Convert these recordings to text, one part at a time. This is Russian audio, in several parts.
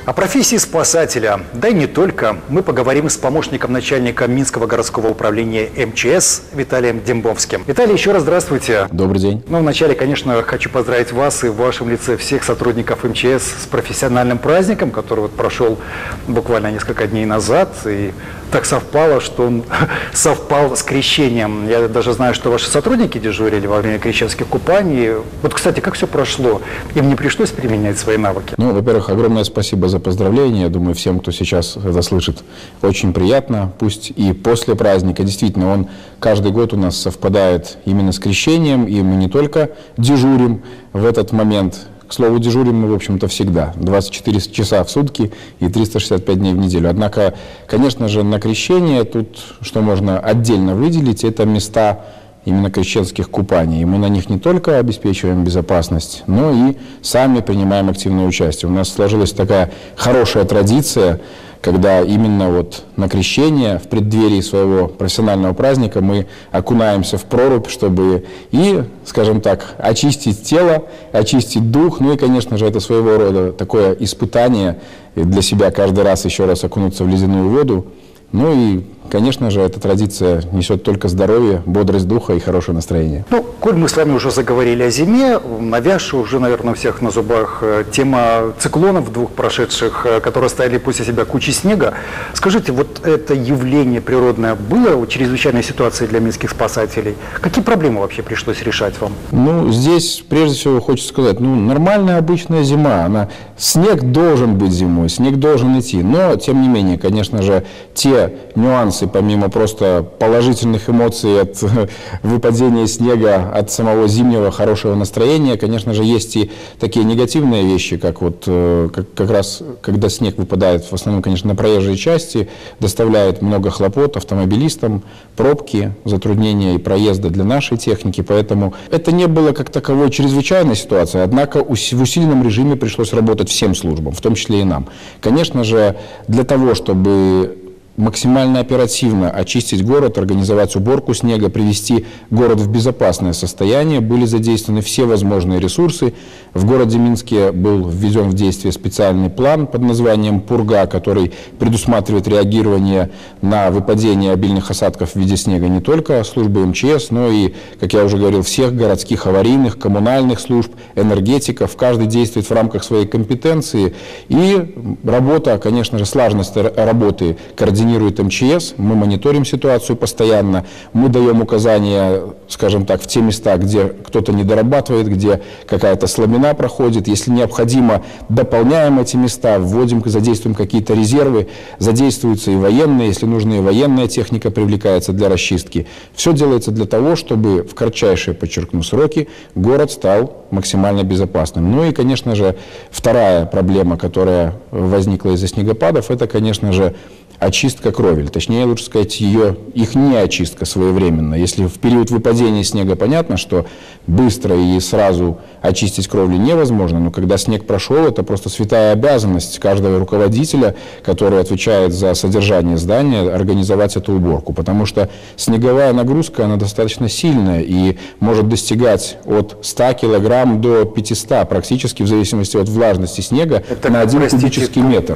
О профессии спасателя, да и не только, мы поговорим с помощником начальника Минского городского управления МЧС Виталием Дембовским. Виталий, еще раз здравствуйте. Добрый день. Ну, вначале, конечно, хочу поздравить вас и в вашем лице всех сотрудников МЧС с профессиональным праздником, который вот прошел буквально несколько дней назад. И так совпало, что он совпал с крещением. Я даже знаю, что ваши сотрудники дежурили во время крещенских купаний. Вот, кстати, как все прошло? Им не пришлось применять свои навыки? Ну, во-первых, огромное спасибо за поздравления. Я думаю, всем, кто сейчас это слышит, очень приятно. Пусть и после праздника. Действительно, он каждый год у нас совпадает именно с крещением, и мы не только дежурим в этот момент. К слову, дежурим мы, в общем-то, всегда. 24 часа в сутки и 365 дней в неделю. Однако, конечно же, на крещение тут, что можно отдельно выделить, это места именно крещенских купаний. И мы на них не только обеспечиваем безопасность, но и сами принимаем активное участие. У нас сложилась такая хорошая традиция, когда именно вот на крещение, в преддверии своего профессионального праздника, мы окунаемся в прорубь, чтобы и, скажем так, очистить тело, очистить дух. Ну и, конечно же, это своего рода такое испытание для себя каждый раз еще раз окунуться в ледяную воду. Ну и, конечно же, эта традиция несет только здоровье, бодрость духа и хорошее настроение. Ну, коль мы с вами уже заговорили о зиме, навязшая уже, наверное, у всех на зубах тема циклонов двух прошедших, которые оставили после себя кучу снега. Скажите, вот это явление природное было чрезвычайной ситуацией для минских спасателей? Какие проблемы вообще пришлось решать вам? Ну, здесь, прежде всего, хочется сказать, нормальная обычная зима. Снег должен быть зимой, снег должен идти. Но, тем не менее, конечно же, те нюансы, помимо просто положительных эмоций от выпадения снега, от самого зимнего хорошего настроения, конечно же, есть и такие негативные вещи, как вот как раз, когда снег выпадает, в основном, конечно, на проезжей части, доставляет много хлопот автомобилистам, пробки, затруднения и проезда для нашей техники, поэтому это не было как таковой чрезвычайной ситуацией, однако в усиленном режиме пришлось работать всем службам, в том числе и нам. Конечно же, для того, чтобы максимально оперативно очистить город, организовать уборку снега, привести город в безопасное состояние, были задействованы все возможные ресурсы. В городе Минске был введен в действие специальный план под названием «Пурга», который предусматривает реагирование на выпадение обильных осадков в виде снега не только службы МЧС, но и, как я уже говорил, всех городских аварийных, коммунальных служб, энергетиков. Каждый действует в рамках своей компетенции. И работа, конечно же, слаженность работы координирует МЧС, мы мониторим ситуацию постоянно, мы даем указания, скажем так, в те места, где кто-то не дорабатывает, где какая-то слабина проходит. Если необходимо, дополняем эти места, вводим, задействуем какие-то резервы, задействуются и военные, если нужна и военная техника привлекается для расчистки. Все делается для того, чтобы в кратчайшие, подчеркну, сроки город стал максимально безопасным. Ну и, конечно же, вторая проблема, которая возникла из-за снегопадов, это, конечно же, очистка кровель, точнее, лучше сказать, их не очистка своевременно. Если в период выпадения снега понятно, что быстро и сразу очистить кровли невозможно, но когда снег прошел, это просто святая обязанность каждого руководителя, который отвечает за содержание здания, организовать эту уборку, потому что снеговая нагрузка, она достаточно сильная и может достигать от 100 килограмм до 500, практически в зависимости от влажности снега, это, на 1 кубический метр.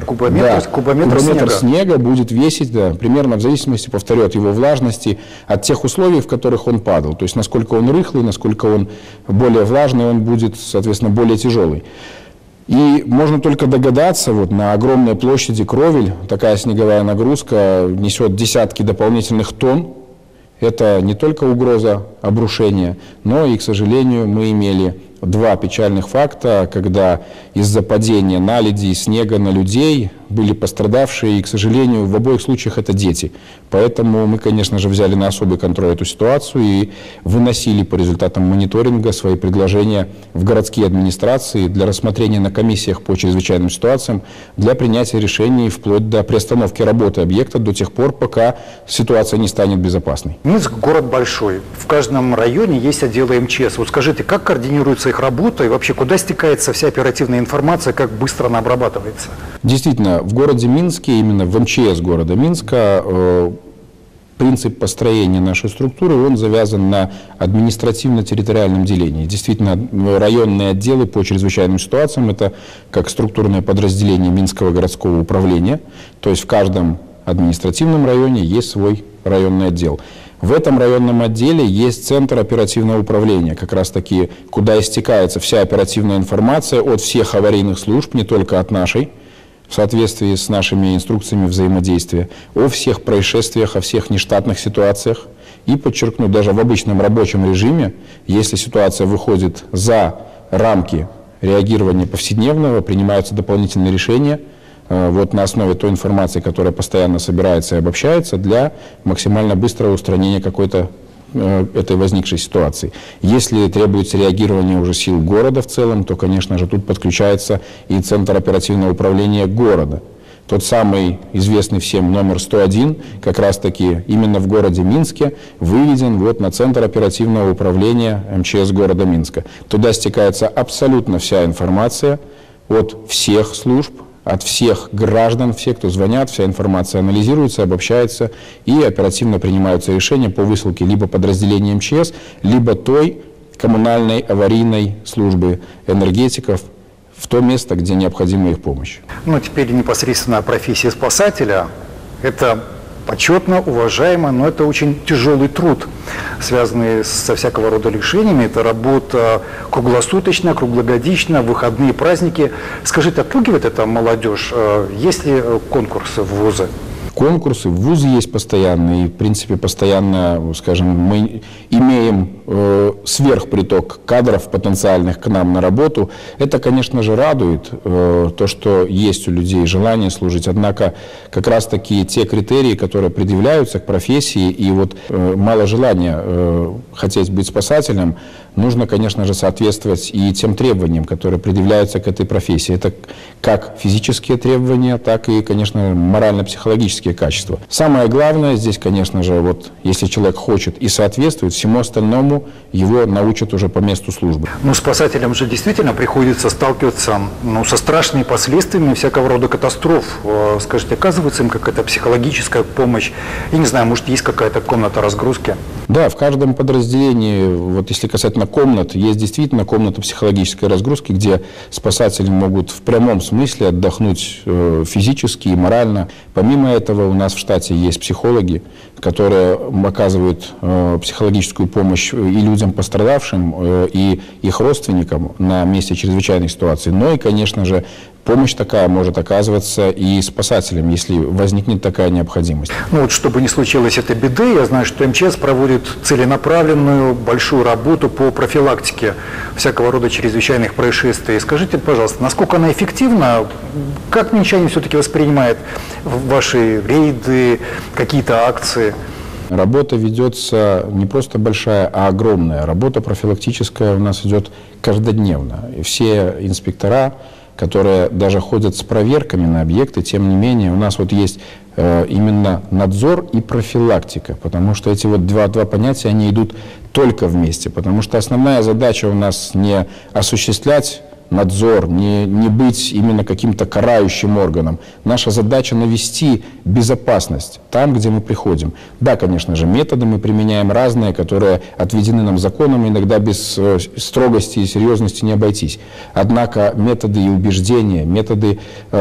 Кубометр снега будет весить, примерно в зависимости, повторю, от его влажности, от тех условий, в которых он падал. То есть, насколько он рыхлый, насколько он более влажный, он будет, соответственно, более тяжелый. И можно только догадаться, вот на огромной площади кровель такая снеговая нагрузка несет десятки дополнительных тонн. Это не только угроза обрушения, но и, к сожалению, мы имели два печальных факта, когда из-за падения наледи и снега на людей были пострадавшие, и, к сожалению, в обоих случаях это дети. Поэтому мы, конечно же, взяли на особый контроль эту ситуацию и выносили по результатам мониторинга свои предложения в городские администрации для рассмотрения на комиссиях по чрезвычайным ситуациям, для принятия решений вплоть до приостановки работы объекта до тех пор, пока ситуация не станет безопасной. Минск – город большой. В каждом районе есть отделы МЧС. Вот скажите, как координируется их работа и вообще куда стекается вся оперативная информация, как быстро она обрабатывается? Действительно, в городе Минске, именно в МЧС города Минска, принцип построения нашей структуры, он завязан на административно-территориальном делении. Действительно, районные отделы по чрезвычайным ситуациям – это как структурное подразделение Минского городского управления. То есть в каждом административном районе есть свой районный отдел. В этом районном отделе есть центр оперативного управления, как раз таки, куда истекается вся оперативная информация от всех аварийных служб, не только от нашей, в соответствии с нашими инструкциями взаимодействия, о всех происшествиях, о всех нештатных ситуациях. И, подчеркну, даже в обычном рабочем режиме, если ситуация выходит за рамки реагирования повседневного, принимаются дополнительные решения вот на основе той информации, которая постоянно собирается и обобщается для максимально быстрого устранения какой-то этой возникшей ситуации. Если требуется реагирование уже сил города в целом, то, конечно же, тут подключается и Центр оперативного управления города. Тот самый известный всем номер 101, как раз-таки именно в городе Минске, выведен вот на Центр оперативного управления МЧС города Минска. Туда стекается абсолютно вся информация от всех служб, от всех граждан, все, кто звонят, вся информация анализируется, обобщается и оперативно принимаются решения по высылке либо подразделения МЧС, либо той коммунальной аварийной службы энергетиков в то место, где необходима их помощь. Ну, теперь непосредственно профессия спасателя. Это почетно, уважаемо, но это очень тяжелый труд, связанный со всякого рода лишениями. Это работа круглосуточно, круглогодично, выходные, праздники. Скажите, отпугивает это молодежь? Есть ли конкурсы в вузы? Конкурсы в вузы есть постоянно, и в принципе постоянно, скажем, мы имеем сверхприток кадров потенциальных к нам на работу. Это, конечно же, радует, то, что есть у людей желание служить, однако как раз таки те критерии, которые предъявляются к профессии, и вот мало желания хотеть быть спасателем, нужно, конечно же, соответствовать и тем требованиям, которые предъявляются к этой профессии. Это как физические требования, так и, конечно, морально-психологические качества. Самое главное здесь, конечно же, вот если человек хочет и соответствует, всему остальному его научат уже по месту службы. Ну, спасателям же действительно приходится сталкиваться со страшными последствиями всякого рода катастроф. Скажите, оказывается им какая-то психологическая помощь? Я не знаю, может, есть какая-то комната разгрузки? Да, в каждом подразделении, вот если касательно комнат, есть действительно комната психологической разгрузки, где спасатели могут в прямом смысле отдохнуть физически и морально. Помимо этого, у нас в штате есть психологи, которые оказывают психологическую помощь и людям пострадавшим, и их родственникам на месте чрезвычайной ситуации. Но и, конечно же, помощь такая может оказываться и спасателям, если возникнет такая необходимость. Ну вот, чтобы не случилось этой беды, я знаю, что МЧС проводит целенаправленную большую работу по профилактике всякого рода чрезвычайных происшествий. Скажите, пожалуйста, насколько она эффективна? Как минчанин все-таки воспринимает ваши рейды, какие-то акции? Работа ведется не просто большая, а огромная. Работа профилактическая у нас идет каждодневно. И все инспектора, которые даже ходят с проверками на объекты, тем не менее, у нас вот есть именно надзор и профилактика, потому что эти вот два понятия, они идут только вместе, потому что основная задача у нас не осуществлять надзор, не быть именно каким-то карающим органом. Наша задача навести безопасность там, где мы приходим. Да, конечно же, методы мы применяем разные, которые отведены нам законом, иногда без строгости и серьезности не обойтись. Однако методы и убеждения, методы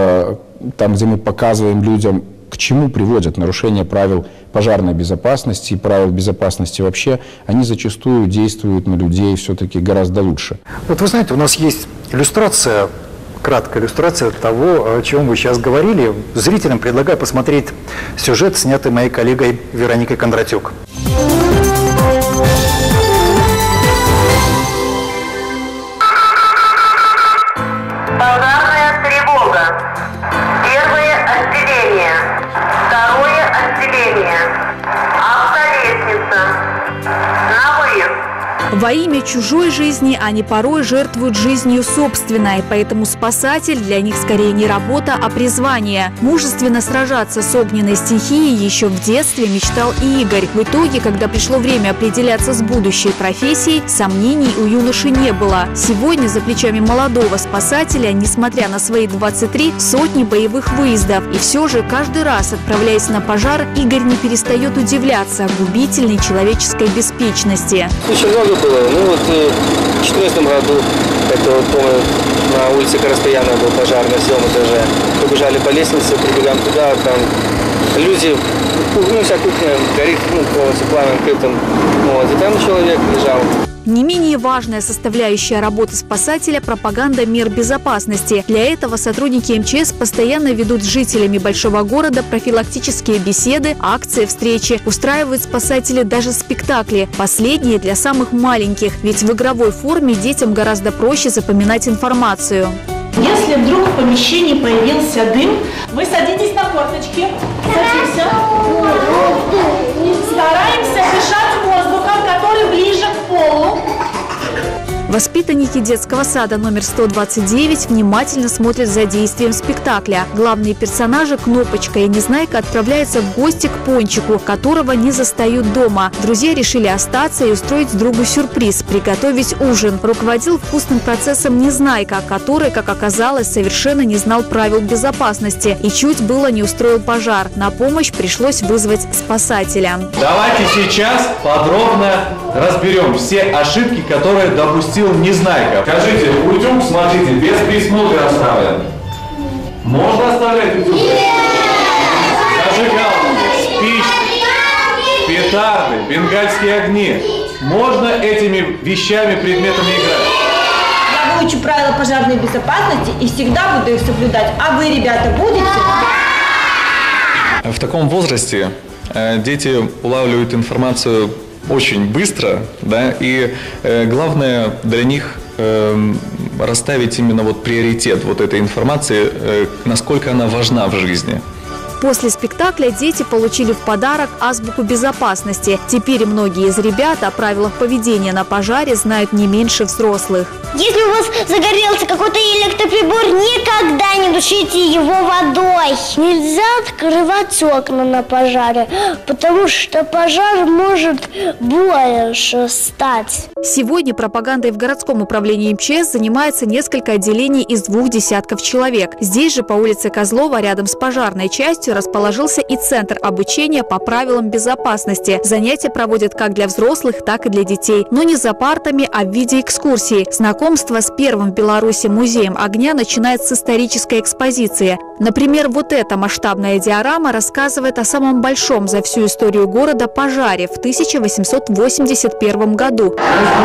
там, где мы показываем людям, к чему приводят нарушения правил пожарной безопасности и правил безопасности вообще, они зачастую действуют на людей все-таки гораздо лучше. Вот вы знаете, у нас есть иллюстрация, краткая иллюстрация того, о чем вы сейчас говорили. Зрителям предлагаю посмотреть сюжет, снятый моей коллегой Вероникой Кондратюк. Пожарная тревога. Первое отделение. Второе отделение. Автолестница. На выезд. Во имя чужой жизни они порой жертвуют жизнью собственной, поэтому спасатель для них скорее не работа, а призвание. Мужественно сражаться с огненной стихией еще в детстве мечтал и Игорь. В итоге, когда пришло время определяться с будущей профессией, сомнений у юноши не было. Сегодня за плечами молодого спасателя, несмотря на свои 23, сотни боевых выездов. И все же каждый раз, отправляясь на пожар, Игорь не перестает удивляться губительной человеческой беспечности. Очень много было. В 2014 году, это помню, на улице Коростаяна был пожар на 7 этаже. Побежали по лестнице, прибегаем туда, там люди, вся кухня горит, полностью пламенем крытым. И там человек лежал. Не менее важная составляющая работы спасателя – пропаганда мер безопасности. Для этого сотрудники МЧС постоянно ведут с жителями большого города профилактические беседы, акции, встречи. Устраивают спасатели даже спектакли. Последние для самых маленьких, ведь в игровой форме детям гораздо проще запоминать информацию. Если вдруг в помещении появился дым, вы садитесь на корточки, садимся, стараемся дышать воздухом, который ближе к полу. Воспитанники детского сада номер 129 внимательно смотрят за действием спектакля. Главные персонажи Кнопочка и Незнайка отправляются в гости к Пончику, которого не застают дома. Друзья решили остаться и устроить другу сюрприз – приготовить ужин. Руководил вкусным процессом Незнайка, который, как оказалось, совершенно не знал правил безопасности и чуть было не устроил пожар. На помощь пришлось вызвать спасателя. Давайте сейчас подробно разберем все ошибки, которые допустил Незнайка. Скажите, утюг, смотрите, без присмотра оставлен. Можно оставлять утюг? Зажигалки, спички, петарды, бенгальские огни. Можно этими вещами, предметами играть? Я выучу правила пожарной безопасности и всегда буду их соблюдать. А вы, ребята, будете? В таком возрасте дети улавливают информацию очень быстро, да, и главное для них расставить именно приоритет этой информации, насколько она важна в жизни. После спектакля дети получили в подарок азбуку безопасности. Теперь многие из ребят о правилах поведения на пожаре знают не меньше взрослых. Если у вас загорелся какой-то электроприбор, никогда не душите его водой. Нельзя открывать окна на пожаре, потому что пожар может больше стать. Сегодня пропагандой в городском управлении МЧС занимается несколько отделений из 2 десятков человек. Здесь же по улице Козлова, рядом с пожарной частью, расположился и центр обучения по правилам безопасности. Занятия проводят как для взрослых, так и для детей. Но не за партами, а в виде экскурсии. Знакомство с первым в Беларуси музеем огня начинается с исторической экспозиции. Например, эта масштабная диорама рассказывает о самом большом за всю историю города пожаре в 1881 году.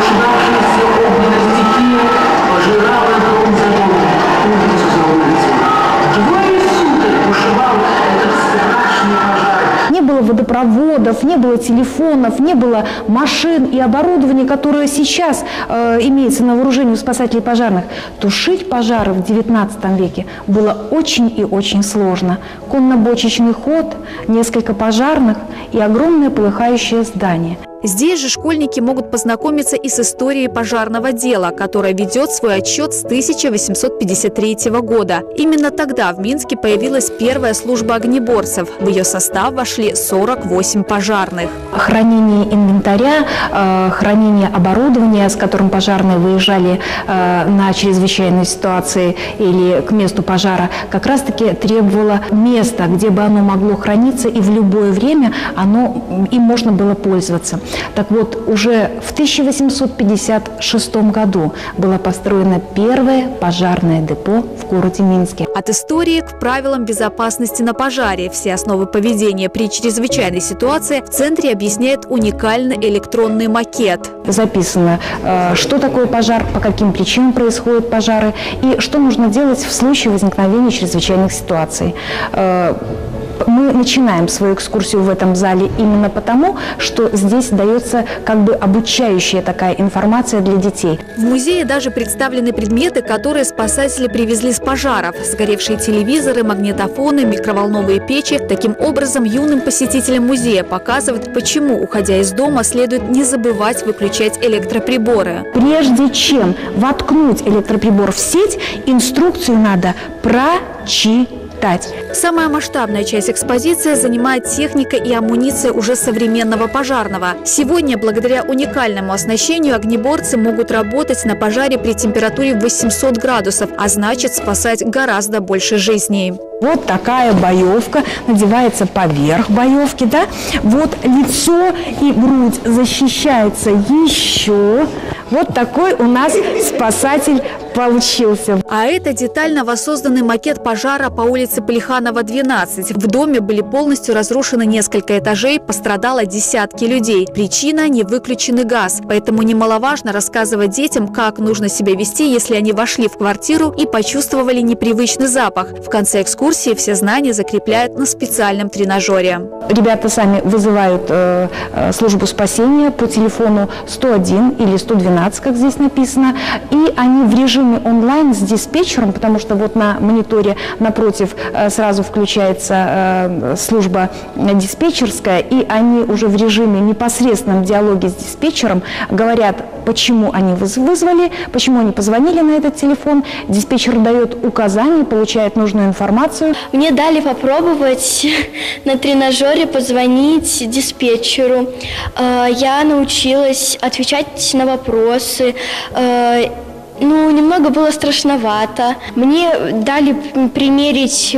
Не было водопроводов, не было телефонов, не было машин и оборудования, которое сейчас имеется на вооружении у спасателей пожарных. Тушить пожары в XIX веке было очень и очень сложно. Конно-бочечный ход, несколько пожарных и огромное полыхающее здание. Здесь же школьники могут познакомиться и с историей пожарного дела, которое ведет свой отсчет с 1853 года. Именно тогда в Минске появилась первая служба огнеборцев. В ее состав вошли 48 пожарных. Хранение инвентаря, хранение оборудования, с которым пожарные выезжали на чрезвычайные ситуации или к месту пожара, как раз-таки требовало места, где бы оно могло храниться, и в любое время им можно было пользоваться. Так вот, уже в 1856 году было построено первое пожарное депо в городе Минске. От истории к правилам безопасности на пожаре. Все основы поведения при чрезвычайной ситуации в центре объясняет уникальный электронный макет. Записано, что такое пожар, по каким причинам происходят пожары и что нужно делать в случае возникновения чрезвычайных ситуаций. Мы начинаем свою экскурсию в этом зале именно потому, что здесь дается как бы обучающая такая информация для детей. В музее даже представлены предметы, которые спасатели привезли с пожаров. Сгоревшие телевизоры, магнитофоны, микроволновые печи. Таким образом, юным посетителям музея показывают, почему, уходя из дома, следует не забывать выключать электроприборы. Прежде чем воткнуть электроприбор в сеть, инструкцию надо прочитать. Самая масштабная часть экспозиции занимает техника и амуниция уже современного пожарного. Сегодня, благодаря уникальному оснащению, огнеборцы могут работать на пожаре при температуре 800 градусов, а значит спасать гораздо больше жизней. Вот такая боевка надевается поверх боевки, да? Вот лицо и грудь защищается еще. Вот такой у нас спасатель получился. А это детально воссозданный макет пожара по улице Плеханова, 12. В доме были полностью разрушены несколько этажей, пострадало десятки людей. Причина – невыключенный газ. Поэтому немаловажно рассказывать детям, как нужно себя вести, если они вошли в квартиру и почувствовали непривычный запах. В конце экскурсии все знания закрепляют на специальном тренажере. Ребята сами вызывают службу спасения по телефону 101 или 112, как здесь написано, и они в режиме онлайн с диспетчером, потому что вот на мониторе напротив сразу включается служба диспетчерская, и они уже в режиме непосредственном диалоге с диспетчером говорят, почему они вызвали, почему они позвонили на этот телефон. Диспетчер дает указания, получает нужную информацию. Мне дали попробовать на тренажере позвонить диспетчеру. Я научилась отвечать на вопросы. Немного было страшновато. Мне дали примерить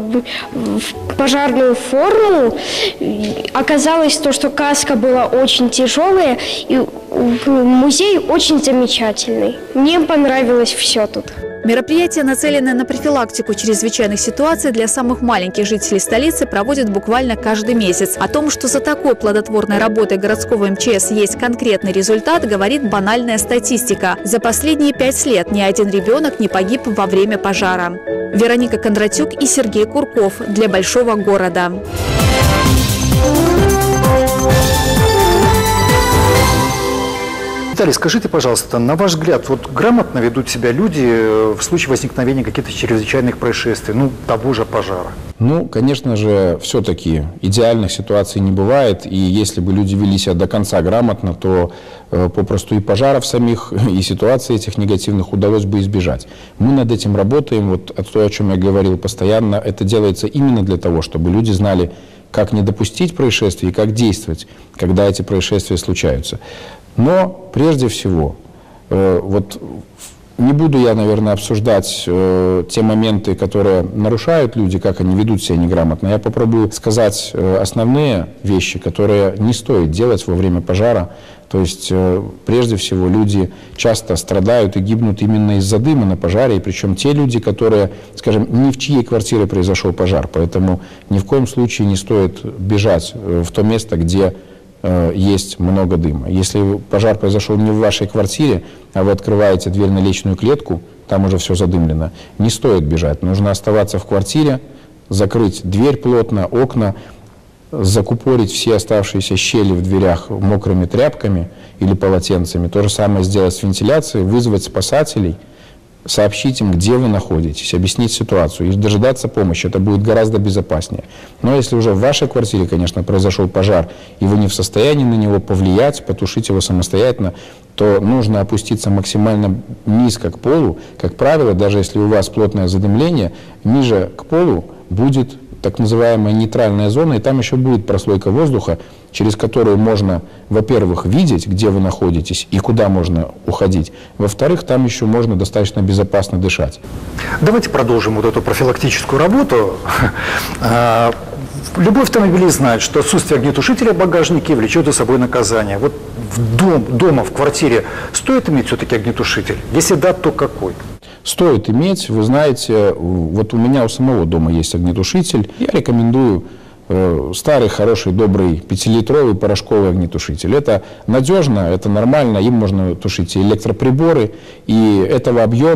пожарную форму. Оказалось, что каска была очень тяжелая, и музей очень замечательный. Мне понравилось все тут. Мероприятие, нацеленное на профилактику чрезвычайных ситуаций для самых маленьких жителей столицы, проводят буквально каждый месяц. О том, что за такой плодотворной работой городского МЧС есть конкретный результат, говорит банальная статистика. За последние 5 лет ни один ребенок не погиб во время пожара. Вероника Кондратюк и Сергей Курков для Большого города. Виталий, скажите, пожалуйста, на ваш взгляд, вот грамотно ведут себя люди в случае возникновения каких-то чрезвычайных происшествий, того же пожара? Конечно же, все-таки идеальных ситуаций не бывает, и если бы люди вели себя до конца грамотно, то попросту и пожаров самих, и ситуаций этих негативных удалось бы избежать. Мы над этим работаем, вот то, о чем я говорил постоянно, это делается именно для того, чтобы люди знали, как не допустить происшествий и как действовать, когда эти происшествия случаются. Но прежде всего, не буду я, наверное, обсуждать те моменты, которые нарушают люди, как они ведут себя неграмотно. Я попробую сказать основные вещи, которые не стоит делать во время пожара. То есть, прежде всего, люди часто страдают и гибнут именно из-за дыма на пожаре, и причем те люди, которые, скажем, ни в чьей квартире произошел пожар. Поэтому ни в коем случае не стоит бежать в то место, где есть много дыма. Если пожар произошел не в вашей квартире, а вы открываете дверь на лестничную клетку, там уже все задымлено, не стоит бежать. Нужно оставаться в квартире, закрыть дверь плотно, окна, закупорить все оставшиеся щели в дверях мокрыми тряпками или полотенцами. То же самое сделать с вентиляцией, вызвать спасателей, сообщить им, где вы находитесь, объяснить ситуацию и дожидаться помощи. Это будет гораздо безопаснее. Но если уже в вашей квартире, конечно, произошел пожар, и вы не в состоянии на него повлиять, потушить его самостоятельно, то нужно опуститься максимально низко к полу. Как правило, даже если у вас плотное задымление, ниже к полу будет так называемая нейтральная зона, и там еще будет прослойка воздуха, через которую можно, во-первых, видеть, где вы находитесь и куда можно уходить. Во-вторых, там еще можно достаточно безопасно дышать. Давайте продолжим вот эту профилактическую работу. Любой автомобилист знает, что отсутствие огнетушителя в багажнике влечет за собой наказание. Вот дома, в квартире стоит иметь все-таки огнетушитель? Если да, то какой? Стоит иметь. Вы знаете, вот у меня у самого дома есть огнетушитель. Я рекомендую старый, хороший, добрый 5-литровый порошковый огнетушитель. Это надежно, это нормально, им можно тушить и электроприборы, и этого объема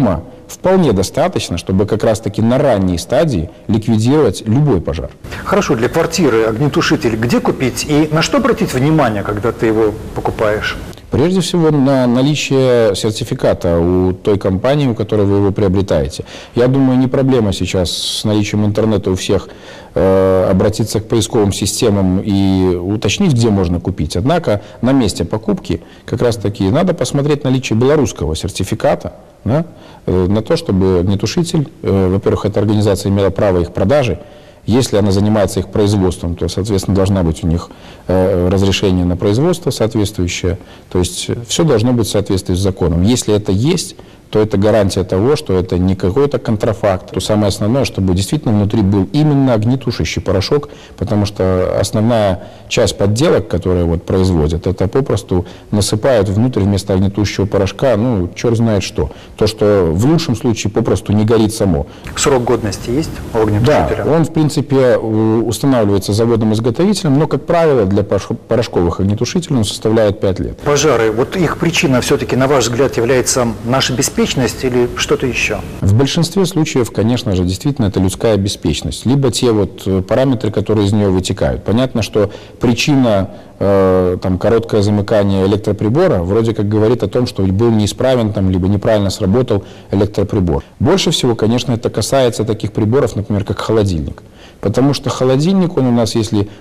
вполне достаточно, чтобы как раз-таки на ранней стадии ликвидировать любой пожар. Хорошо, для квартиры огнетушитель где купить и на что обратить внимание, когда ты его покупаешь? Прежде всего на наличие сертификата у той компании, у которой вы его приобретаете. Я думаю, не проблема сейчас с наличием интернета у всех обратиться к поисковым системам и уточнить, где можно купить. Однако на месте покупки как раз таки надо посмотреть наличие белорусского сертификата, да, на то, чтобы огнетушитель, во-первых, эта организация имела право их продажи. Если она занимается их производством, то, соответственно, должна быть у них разрешение на производство соответствующее. То есть все должно быть в соответствии с законом. Если это есть, то это гарантия того, что это не какой-то контрафакт. То самое основное, чтобы действительно внутри был именно огнетушащий порошок, потому что основная часть подделок, которые вот производят, это попросту насыпают внутрь вместо огнетушащего порошка, ну, черт знает что. То, что в лучшем случае попросту не горит само. Срок годности есть у огнетушителя? Да, он, в принципе, устанавливается заводом-изготовителем, но, как правило, для порошковых огнетушителей он составляет 5 лет. Пожары, вот их причина все-таки, на ваш взгляд, является наша беспечность или что-то еще? В большинстве случаев, конечно же, действительно это людская беспечность, либо те вот параметры, которые из нее вытекают. Понятно, что причина там, короткое замыкание электроприбора вроде как говорит о том, что был неисправен, там, либо неправильно сработал электроприбор. Больше всего, конечно, это касается таких приборов, например, как холодильник. Потому что холодильник, он у нас, если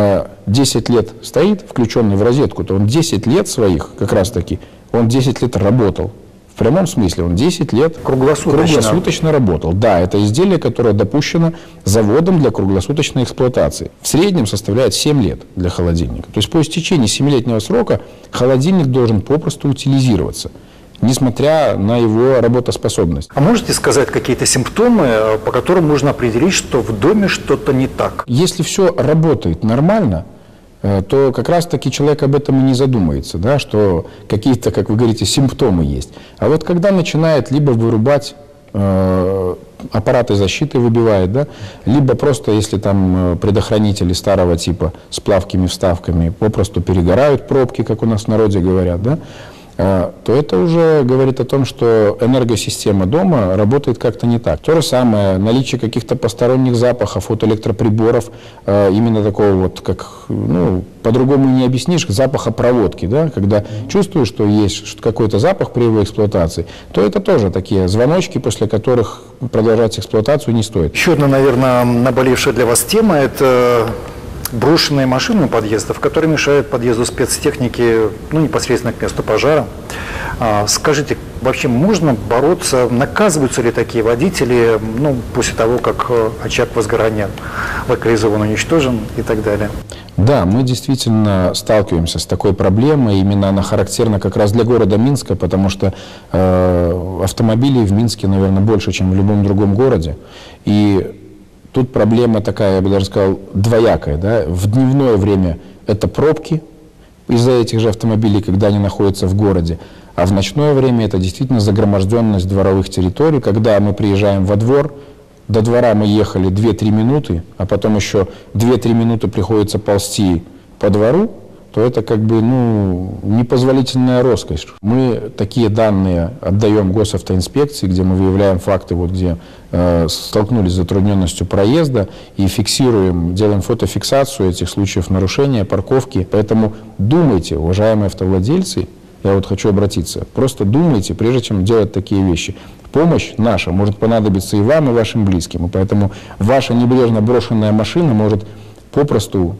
10 лет стоит, включенный в розетку, то он 10 лет своих, как раз таки, он 10 лет работал. В прямом смысле, он 10 лет круглосуточно работал. Да, это изделие, которое допущено заводом для круглосуточной эксплуатации. В среднем составляет 7 лет для холодильника. То есть по истечении 7-летнего срока холодильник должен попросту утилизироваться, несмотря на его работоспособность. А можете сказать какие-то симптомы, по которым можно определить, что в доме что-то не так? Если все работает нормально, то как раз-таки человек об этом и не задумается, да, что какие-то, как вы говорите, симптомы есть. А вот когда начинает либо вырубать аппараты защиты, выбивает, да, либо просто, если там предохранители старого типа с плавкими вставками попросту перегорают пробки, как у нас в народе говорят, да, то это уже говорит о том, что энергосистема дома работает как-то не так. То же самое, наличие каких-то посторонних запахов от электроприборов, именно такого вот, как, ну, по-другому не объяснишь, запаха проводки, да, когда чувствуешь, что есть какой-то запах при его эксплуатации, то это тоже такие звоночки, после которых продолжать эксплуатацию не стоит. Еще одна, наверное, наболевшая для вас тема – это брошенные машины у подъездов, которые мешают подъезду спецтехники, ну, непосредственно к месту пожара. Скажите, вообще можно бороться, наказываются ли такие водители, ну, после того, как очаг возгорания локализован, уничтожен и так далее? Да, мы действительно сталкиваемся с такой проблемой. Именно она характерна как раз для города Минска, потому что автомобилей в Минске, наверное, больше, чем в любом другом городе. И тут проблема такая, я бы даже сказал, двоякая. Да? В дневное время это пробки из-за этих же автомобилей, когда они находятся в городе. А в ночное время это действительно загроможденность дворовых территорий. Когда мы приезжаем во двор, до двора мы ехали 2-3 минуты, а потом еще 2-3 минуты приходится ползти по двору, то это как бы, ну, непозволительная роскошь. Мы такие данные отдаем госавтоинспекции, где мы выявляем факты, вот, где столкнулись с затрудненностью проезда, и фиксируем, делаем фотофиксацию этих случаев нарушения, парковки. Поэтому думайте, уважаемые автовладельцы, я вот хочу обратиться, просто думайте, прежде чем делать такие вещи. Помощь наша может понадобиться и вам, и вашим близким. И поэтому ваша небрежно брошенная машина может попросту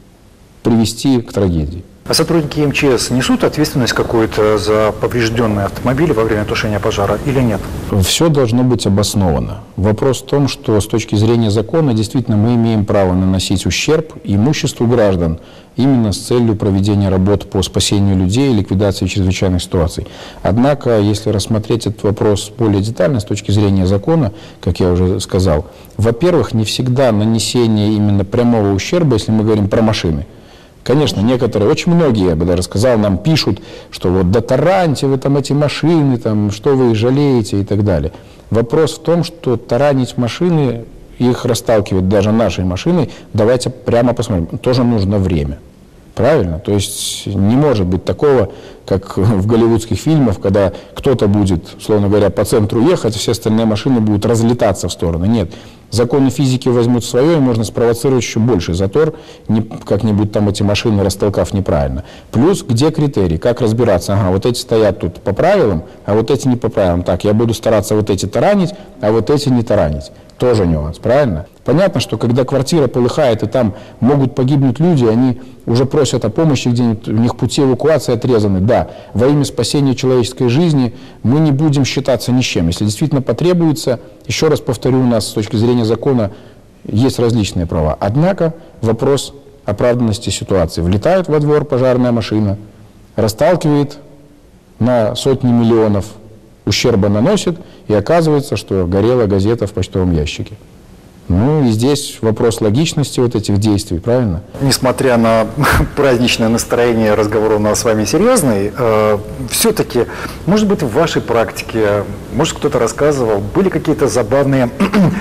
привести к трагедии. А сотрудники МЧС несут ответственность какую-то за поврежденные автомобили во время тушения пожара или нет? Все должно быть обосновано. Вопрос в том, что с точки зрения закона действительно мы имеем право наносить ущерб имуществу граждан именно с целью проведения работ по спасению людей и ликвидации чрезвычайных ситуаций. Однако, если рассмотреть этот вопрос более детально с точки зрения закона, как я уже сказал, во-первых, не всегда нанесение именно прямого ущерба, если мы говорим про машины. Конечно, некоторые, очень многие, я бы даже сказал, нам пишут, что вот да тараньте вы там эти машины, там, что вы их жалеете и так далее. Вопрос в том, что таранить машины, их расталкивать даже нашей машиной, давайте прямо посмотрим, тоже нужно время. Правильно? То есть не может быть такого, как в голливудских фильмах, когда кто-то будет, условно говоря, по центру ехать, а все остальные машины будут разлетаться в стороны. Нет. Законы физики возьмут свое, и можно спровоцировать еще больший затор, как-нибудь там эти машины растолкав неправильно. Плюс, где критерий, как разбираться? Ага, вот эти стоят тут по правилам, а вот эти не по правилам. Так, я буду стараться вот эти таранить, а вот эти не таранить. Тоже нюанс, правильно? Понятно, что когда квартира полыхает, и там могут погибнуть люди, они уже просят о помощи где-нибудь, у них пути эвакуации отрезаны. Да, во имя спасения человеческой жизни мы не будем считаться ни с чем. Если действительно потребуется, еще раз повторю, у нас с точки зрения закона есть различные права. Однако вопрос оправданности ситуации. Влетает во двор пожарная машина, расталкивает на сотни миллионов, ущерба наносит, и оказывается, что горела газета в почтовом ящике. Ну и здесь вопрос логичности вот этих действий, правильно? Несмотря на праздничное настроение, разговор у нас с вами серьезный, все-таки, может быть, в вашей практике, может, кто-то рассказывал, были какие-то забавные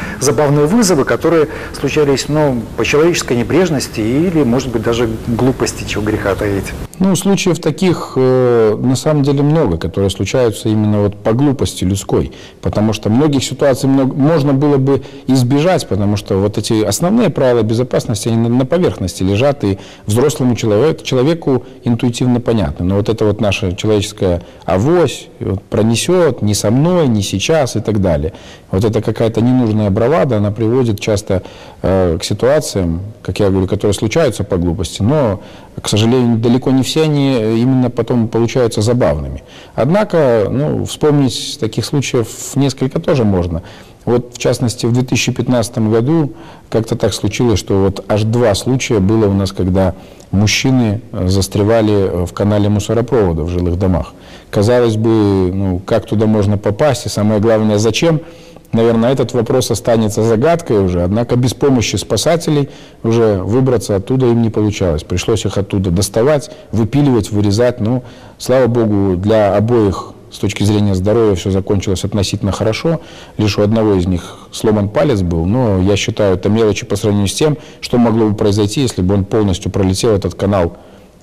вызовы, которые случались, ну, по человеческой небрежности или, может быть, даже глупости, чего греха таить? Ну, случаев таких на самом деле много, которые случаются именно вот по глупости людской, потому что многих ситуаций можно было бы избежать, потому что вот эти основные правила безопасности, они на поверхности лежат, и взрослому человеку интуитивно понятно. Но вот это вот наша человеческая авось вот, пронесет не со мной, не сейчас и так далее. Вот это какая-то ненужная бравада, она приводит часто к ситуациям, как я говорю, которые случаются по глупости, но, к сожалению, далеко не все они именно потом получаются забавными. Однако, ну, вспомнить таких случаев несколько тоже можно. Вот, в частности, в 2015 году как-то так случилось, что вот аж 2 случая было у нас, когда мужчины застревали в канале мусоропровода в жилых домах. Казалось бы, ну, как туда можно попасть, и самое главное, зачем? Наверное, этот вопрос останется загадкой уже, однако без помощи спасателей уже выбраться оттуда им не получалось. Пришлось их оттуда доставать, выпиливать, вырезать. Ну, слава богу, для обоих с точки зрения здоровья все закончилось относительно хорошо. Лишь у одного из них сломан палец был, но я считаю, это мелочи по сравнению с тем, что могло бы произойти, если бы он полностью пролетел этот канал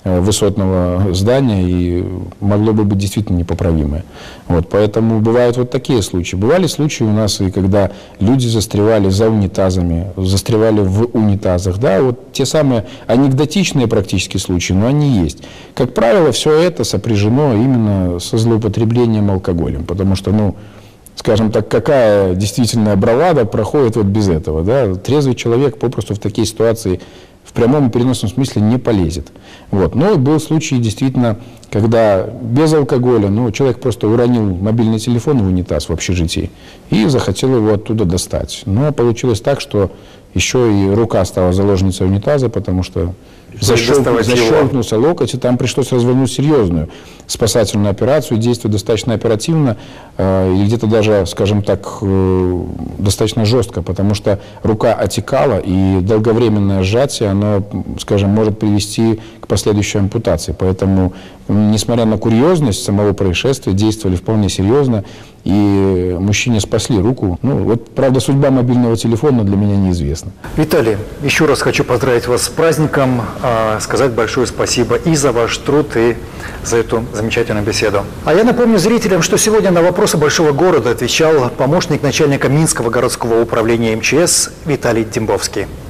высотного здания, и могло бы быть действительно непоправимое. Вот, поэтому бывают вот такие случаи. Бывали случаи у нас, и когда люди застревали за унитазами, застревали в унитазах. Да, вот те самые анекдотичные практически случаи, но они есть. Как правило, все это сопряжено именно со злоупотреблением алкоголем, потому что, ну, скажем так, какая действительно бравада проходит вот без этого. Да? Трезвый человек попросту в такие ситуации в прямом и переносном смысле не полезет. Вот. Но был случай действительно, когда без алкоголя, ну, человек просто уронил мобильный телефон в унитаз в общежитии и захотел его оттуда достать. Но получилось так, что еще и рука стала заложницей унитаза, потому что защелкнулся локоть, и там пришлось развернуть серьезную спасательную операцию, действовать достаточно оперативно, и где-то даже, скажем так, достаточно жестко, потому что рука отекала, и долговременное сжатие, оно, скажем, может привести к последующей ампутации. Поэтому, несмотря на курьезность самого происшествия, действовали вполне серьезно, и мужчине спасли руку. Ну, вот, правда, судьба мобильного телефона для меня неизвестна. Виталий, еще раз хочу поздравить вас с праздником, сказать большое спасибо и за ваш труд, и за эту замечательную беседу. А я напомню зрителям, что сегодня на вопросы большого города отвечал помощник начальника Минского городского управления МЧС Виталий Дембовский.